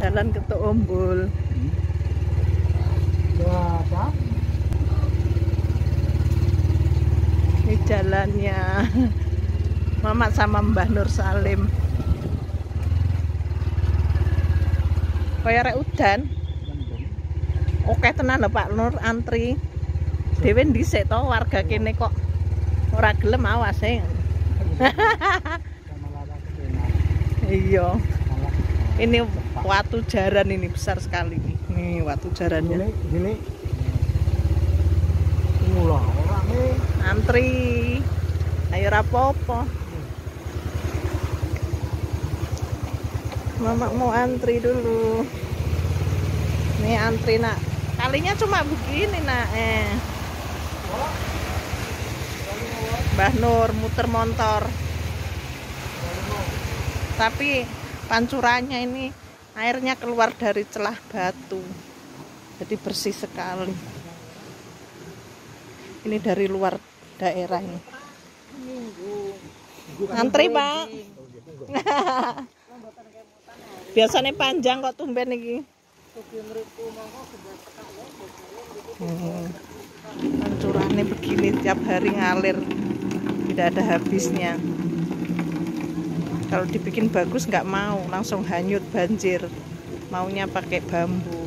Jalan ke Ombul. Ini jalannya Mamat sama Mbah Nur Salim. Kaya rek udan. Oke tenan lho Pak Nur antri. Dhewe dhisik to warga kene kok ora gelem awas e. Iya. Ini watu jaran ini besar sekali nih. Nih watu jarannya. Gini. Mula orane Antri. Ayo rapopo. Mama mau antri dulu. Nih antri nak. Kalinya cuma begini nak. Mbah Nur muter motor. Tapi pancurannya ini airnya keluar dari celah batu. Jadi bersih sekali. Ini dari luar daerah ini. Antri, Pak. Biasanya panjang kok tumben iki. Pancurannya begini tiap hari ngalir. Tidak ada habisnya. Kalau dibikin bagus nggak mau, langsung hanyut banjir. Maunya pakai bambu.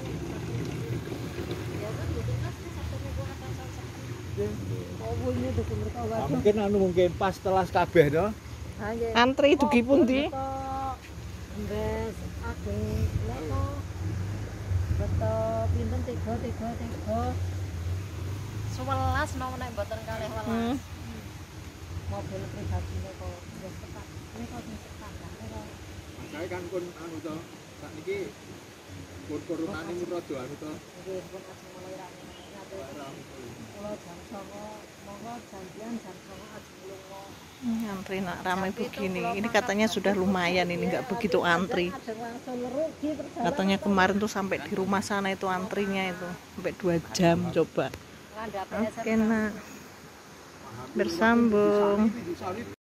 mungkin pas telas kabeh to. Antri dugi pundi? Wes aku leko. Beto pinten 3 11 mau nek mboten kalih 11. Mobil pribadi kok wis tepat. Nek kok wis tepat kan. Saya kan pun anu to. Sak niki pun kurunane rada anu to. Nggih, pun ajeng mulai rame. Kalau jam 9 monggo janjian jam 9 aja lunga. Antri nak ramai begini. Ini katanya sudah lumayan ini nggak begitu antri. Katanya kemarin tuh sampai di rumah sana itu antrinya itu sampai 2 jam coba. Oke nak. Bersambung.